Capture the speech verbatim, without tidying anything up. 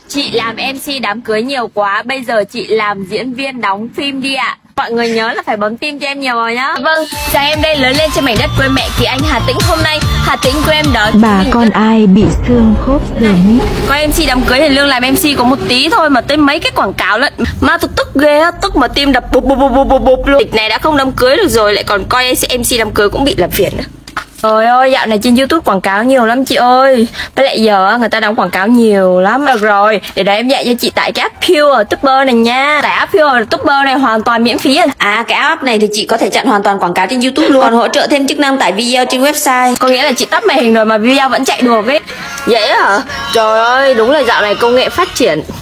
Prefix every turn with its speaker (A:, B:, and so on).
A: Chị làm em xê đám cưới nhiều quá, bây giờ chị làm diễn viên đóng phim đi ạ. Mọi người nhớ là phải bấm tim cho em nhiều vào nhá. Vâng, chào em đây, lớn lên trên mảnh đất quê mẹ Kỳ Anh, Hà Tĩnh. Hôm nay Hà Tĩnh của em đó.
B: Bà con ai bị xương khớp sớm?
A: Có em xê đám cưới thì lương làm em xê có một tí thôi mà tới mấy cái quảng cáo lận. Mà tôi tức ghê á, tức mà tim đập bụp bụp bụp bụp bụp luôn. Địch này đã không đám cưới được rồi lại còn coi em xê đám cưới cũng bị làm phiền nữa. Trời ơi, dạo này trên YouTube quảng cáo nhiều lắm chị ơi. Với lại giờ người ta đóng quảng cáo nhiều lắm. Được rồi, để đấy em dạy cho chị tải cái app Pure Tuber này nha. Tải app Pure Tuber này hoàn toàn miễn phí. À, cái app này thì chị có thể chặn hoàn toàn quảng cáo trên YouTube luôn. Còn hỗ trợ thêm chức năng tải video trên website. Có nghĩa là chị tắt màn hình rồi mà video vẫn chạy được ấy. Vậy hả? Trời ơi, đúng là dạo này công nghệ phát triển.